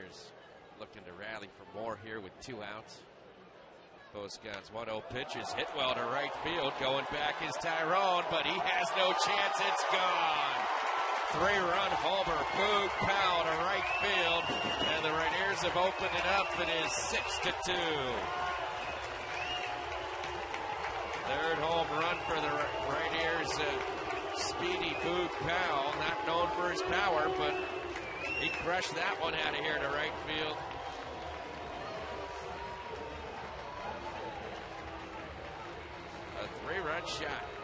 Rainiers looking to rally for more here with 2 outs. Both guns, 1-0 pitch is hit well to right field. Going back is Tyrone, but he has no chance. It's gone. 3-run homer. Boog, Powell to right field. And the Rainiers have opened it up. It is 6-2. Third home run for the Rainiers. Speedy Boog Powell, not known for his power, but he crushed that one out of here to right field. A 3-run shot.